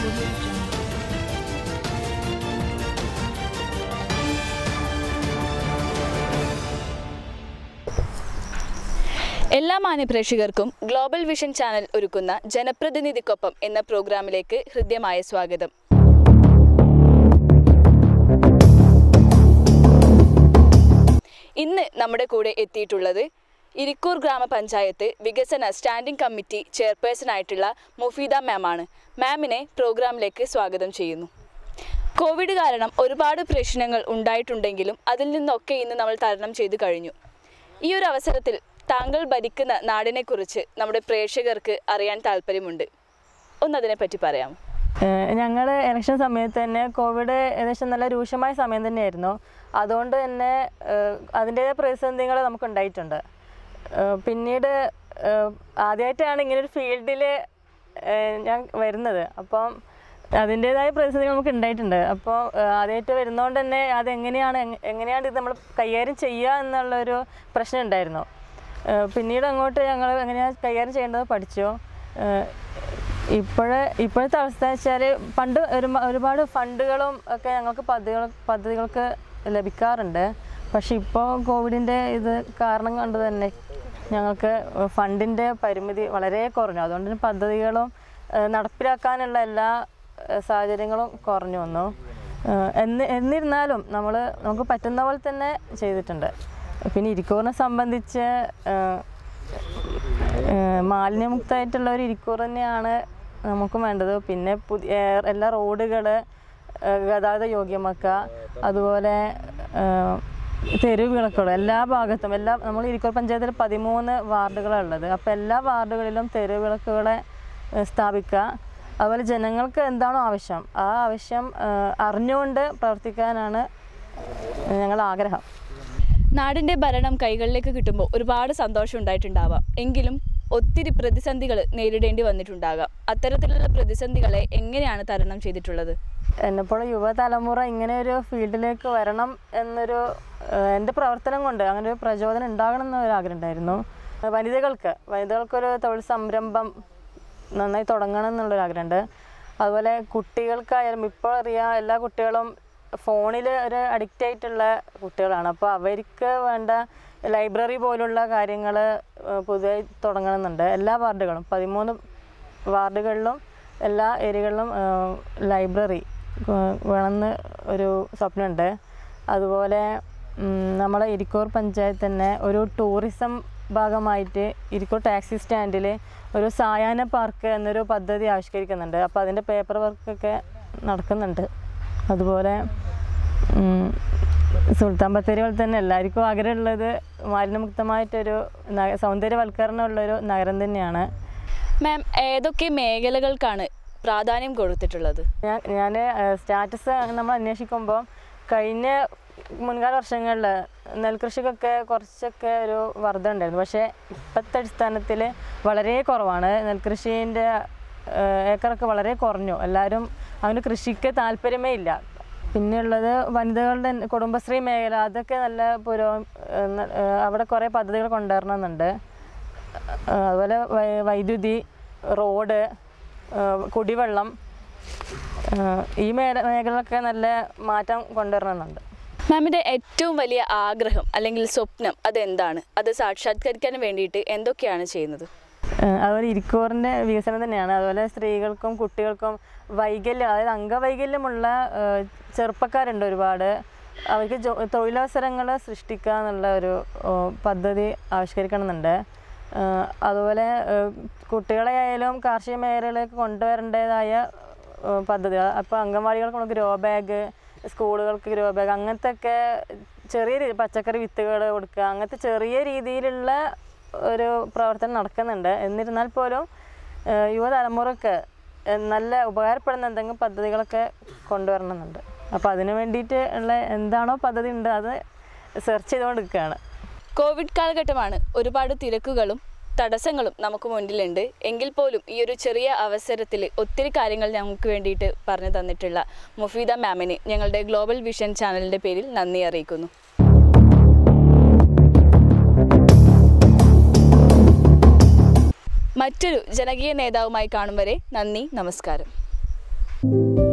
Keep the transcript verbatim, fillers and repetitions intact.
എല്ലാ മാന്യപ്രേക്ഷകർക്കും global vision channel ഒരുക്കുന്ന ജനപ്രതിനിധിക്കൊപ്പം എന്ന പ്രോഗ്രാമിലേക്ക് ഹൃദ്യമായ സ്വാഗതം. ഇന്ന് നമ്മുടെ കൂടെ എത്തിയിട്ടുള്ളത് ഇരിക്കൂർ ഗ്രാമപഞ്ചായത്ത് വികസന സ്റ്റാൻഡിംഗ് കമ്മിറ്റി ചെയർപേഴ്സണായിട്ടുള്ള മുഫീദ മാമാണ്. മാമിനെ പ്രോഗ്രാമിലേക്ക് സ്വാഗതം ചെയ്യുന്നു. കോവിഡ് കാരണം ഒരുപാട് പ്രശ്നങ്ങൾ ഉണ്ടായിട്ടുണ്ടെങ്കിലും അതിൽ നിന്നൊക്കെ ഇന്ന് നമ്മൾ തരണം ചെയ്തു കഴിഞ്ഞു. ഈ ഒരു അവസരത്തിൽ താങ്കൾ ഭരിക്കുന്ന നാടിനെക്കുറിച്ച് നമ്മുടെ പ്രേക്ഷകർക്ക് അറിയാൻ താല്പര്യമുണ്ട്. ഒന്നതിനെപ്പറ്റി പറയാമോ? ഞങ്ങൾ ഇലക്ഷൻ സമയത്ത് തന്നെ കോവിഡ് ഏകദേശം നല്ല രൂക്ഷമായ സമയം തന്നെയായിരുന്നു. അതുകൊണ്ട് തന്നെ അതിൻ്റേതായ പ്രതിസന്ധികൾ നമുക്കുണ്ടായിട്ടുണ്ട്. പിന്നീട് ആദ്യമായിട്ടാണ് ഇങ്ങനൊരു ഫീൽഡിൽ ഞാൻ വരുന്നത്. അപ്പം അതിൻ്റേതായ പ്രതിസന്ധികൾ നമുക്ക് ഉണ്ടായിട്ടുണ്ട്. അപ്പോൾ ആദ്യമായിട്ട് വരുന്നതുകൊണ്ട് തന്നെ അതെങ്ങനെയാണ് എങ്ങനെയാണ് ഇത് നമ്മൾ കൈകാര്യം ചെയ്യുക എന്നുള്ളൊരു പ്രശ്നം ഉണ്ടായിരുന്നു. പിന്നീട് അങ്ങോട്ട് ഞങ്ങൾ എങ്ങനെയാണ് കൈകാര്യം ചെയ്യേണ്ടത് പഠിച്ചു. ഇപ്പോഴേ ഇപ്പോഴത്തെ അവസ്ഥ വെച്ചാൽ പണ്ട് ഒരു ഒരുപാട് ഫണ്ടുകളും ഒക്കെ ഞങ്ങൾക്ക് പദ്ധതികൾ പദ്ധതികൾക്ക് ലഭിക്കാറുണ്ട്. പക്ഷെ ഇപ്പോൾ കോവിഡിൻ്റെ ഇത് കാരണം കൊണ്ട് തന്നെ ഞങ്ങൾക്ക് ഫണ്ടിൻ്റെ പരിമിതി വളരെ കുറഞ്ഞു. അതുകൊണ്ട് തന്നെ പദ്ധതികളും നടപ്പിലാക്കാനുള്ള എല്ലാ സാഹചര്യങ്ങളും കുറഞ്ഞു വന്നു. എന്ന് എന്നിരുന്നാലും നമ്മൾ നമുക്ക് പറ്റുന്ന പോലെ തന്നെ ചെയ്തിട്ടുണ്ട്. പിന്നെ ഇരിക്കൂറിനെ സംബന്ധിച്ച് മാലിന്യമുക്തമായിട്ടുള്ള ഒരു ഇരിക്കൂർ തന്നെയാണ് നമുക്ക് വേണ്ടത്. പിന്നെ പുതിയ എല്ലാ റോഡുകൾ ഗതാഗത യോഗ്യമാക്കുക, അതുപോലെ തെരുവ് വിളക്കുകൾ എല്ലാ ഭാഗത്തും എല്ലാ നമ്മൾ ഇരിക്കൂർ പഞ്ചായത്തിൽ പതിമൂന്ന് വാർഡുകളുള്ളത്. അപ്പോൾ എല്ലാ വാർഡുകളിലും തെരുവ് വിളക്കുകളെ സ്ഥാപിക്കുക. അതുപോലെ ജനങ്ങൾക്ക് എന്താണോ ആവശ്യം ആ ആവശ്യം അറിഞ്ഞുകൊണ്ട് പ്രവർത്തിക്കാനാണ് ഞങ്ങളുടെ ആഗ്രഹം. നാടിൻ്റെ ഭരണം കൈകളിലേക്ക് കിട്ടുമ്പോൾ ഒരുപാട് സന്തോഷം ഉണ്ടായിട്ടുണ്ടാവാം. എങ്കിലും ഒത്തിരി പ്രതിസന്ധികൾ നേരിടേണ്ടി വന്നിട്ടുണ്ടാകാം. അത്തരത്തിലുള്ള പ്രതിസന്ധികളെ എങ്ങനെയാണ് തരണം ചെയ്തിട്ടുള്ളത്? എന്നെപ്പോൾ യുവതലമുറ ഇങ്ങനെ ഒരു ഫീൽഡിലേക്ക് വരണം എന്നൊരു എൻ്റെ പ്രവർത്തനം കൊണ്ട് അങ്ങനെ ഒരു പ്രചോദനം ഉണ്ടാകണം എന്നൊരു ആഗ്രഹം ഉണ്ടായിരുന്നു. വനിതകൾക്ക് വനിതകൾക്കൊരു തൊഴിൽ സംരംഭം നന്നായി തുടങ്ങണം എന്നുള്ളൊരു ആഗ്രഹമുണ്ട്. അതുപോലെ കുട്ടികൾക്കായാലും ഇപ്പോൾ അറിയാം എല്ലാ കുട്ടികളും ഫോണിൽ ഒരു അഡിക്റ്റ് ആയിട്ടുള്ള കുട്ടികളാണ്. അപ്പോൾ അവർക്ക് വേണ്ട ലൈബ്രറി പോലുള്ള കാര്യങ്ങൾ പുതിയതായി തുടങ്ങണമെന്നുണ്ട്. എല്ലാ വാർഡുകളും പതിമൂന്ന് വാർഡുകളിലും എല്ലാ ഏരിയകളിലും ലൈബ്രറി വേണമെന്ന് ഒരു സ്വപ്നമുണ്ട്. അതുപോലെ നമ്മളെ ഇരിക്കൂർ പഞ്ചായത്ത് തന്നെ ഒരു ടൂറിസം ഭാഗമായിട്ട് ഇരിക്കൂർ ടാക്സി സ്റ്റാൻഡിൽ ഒരു സായാഹ്ന പാർക്ക് എന്നൊരു പദ്ധതി ആവിഷ്കരിക്കുന്നുണ്ട്. അപ്പോൾ അതിൻ്റെ പേപ്പർ വർക്കൊക്കെ നടക്കുന്നുണ്ട്. അതുപോലെ സുൽത്താൻ ബത്തേരി പോലെ തന്നെ എല്ലാവർക്കും ആഗ്രഹമുള്ളത് മാലിന്യമുക്തമായിട്ടൊരു സൗന്ദര്യവൽക്കരണമുള്ളൊരു നഗരം തന്നെയാണ്. മാം, ഏതൊക്കെ മേഖലകൾക്കാണ് പ്രാധാന്യം കൊടുത്തിട്ടുള്ളത്? ഞാൻ ഞാൻ സ്റ്റാറ്റസ് നമ്മൾ അന്വേഷിക്കുമ്പോൾ കഴിഞ്ഞ മുൻകാല വർഷങ്ങളിൽ നെൽകൃഷിക്കൊക്കെ കുറച്ചൊക്കെ ഒരു വർധന ഉണ്ടായിരുന്നു. പക്ഷേ ഇപ്പോഴത്തെ അടിസ്ഥാനത്തിൽ വളരെ കുറവാണ്. നെൽകൃഷീൻ്റെ ഏക്കറൊക്കെ വളരെ കുറഞ്ഞു. എല്ലാവരും അങ്ങനെ കൃഷിക്ക് താല്പര്യമേ ഇല്ല. പിന്നെയുള്ളത് വനിതകളുടെ കുടുംബശ്രീ മേഖല, അതൊക്കെ നല്ല പുരോ അവിടെ കുറേ പദ്ധതികൾ കൊണ്ടുവരണമെന്നുണ്ട്. അതുപോലെ വൈദ്യുതി, റോഡ്, കുടിവെള്ളം, ഈ മേഖല മേഖലകളൊക്കെ നല്ല മാറ്റം കൊണ്ടുവരണമെന്നുണ്ട്. മാമിൻ്റെ ഏറ്റവും വലിയ ആഗ്രഹം അല്ലെങ്കിൽ സ്വപ്നം അതെന്താണ്? അത് സാക്ഷാത്കരിക്കാൻ വേണ്ടിയിട്ട് എന്തൊക്കെയാണ് ചെയ്യുന്നത്? അതുപോലെ ഇരിക്കൂറിൻ്റെ വികസനം തന്നെയാണ്. അതുപോലെ സ്ത്രീകൾക്കും കുട്ടികൾക്കും വൈകല്യം, അതായത് അംഗവൈകല്യമുള്ള ചെറുപ്പക്കാരുണ്ട് ഒരുപാട്. അവർക്ക് ജോ തൊഴിലവസരങ്ങൾ സൃഷ്ടിക്കുക എന്നുള്ള ഒരു പദ്ധതി ആവിഷ്കരിക്കണമെന്നുണ്ട്. അതുപോലെ കുട്ടികളെ ആയാലും കാർഷിക മേഖലയിലേക്ക് കൊണ്ടുവരേണ്ടതായ പദ്ധതികൾ. അപ്പോൾ അംഗൻവാടികൾക്ക് നമുക്ക് ഗ്രോ ബാഗ്, സ്കൂളുകൾക്ക് ഗ്രോ ബാഗ്, അങ്ങനത്തെ ഒക്കെ ചെറിയ രീതി പച്ചക്കറി വിത്തുകൾ കൊടുക്കുക, അങ്ങനത്തെ ചെറിയ രീതിയിലുള്ള ഒരു പ്രവർത്തനം നടക്കുന്നുണ്ട്. എന്നിരുന്നാൽ പോലും യുവതലമുറക്ക് നല്ല ഉപകാരപ്പെടുന്ന എന്തെങ്കിലും പദ്ധതികളൊക്കെ കൊണ്ടുവരണമെന്നുണ്ട്. അപ്പോൾ അതിന് വേണ്ടിയിട്ട് ഉള്ള എന്താണോ പദ്ധതി ഉണ്ട് അത് സെർച്ച് ചെയ്തുകൊണ്ടിരിക്കുകയാണ്. കോവിഡ് കാലഘട്ടമാണ്. ഒരുപാട് തിരക്കുകളും തടസ്സങ്ങളും നമുക്ക് മുന്നിലുണ്ട്. എങ്കിൽ പോലും ഈ ഒരു ചെറിയ അവസരത്തിൽ ഒത്തിരി കാര്യങ്ങൾ ഞങ്ങൾക്ക് വേണ്ടിയിട്ട് പറഞ്ഞു തന്നിട്ടുള്ള മുഫീദ മാമിന് ഞങ്ങളുടെ ഗ്ലോബൽ വിഷൻ ചാനലിൻ്റെ പേരിൽ നന്ദി അറിയിക്കുന്നു. മറ്റൊരു ജനകീയ നേതാവുമായി കാണും വരെ നന്ദി, നമസ്കാരം. നന്ദി.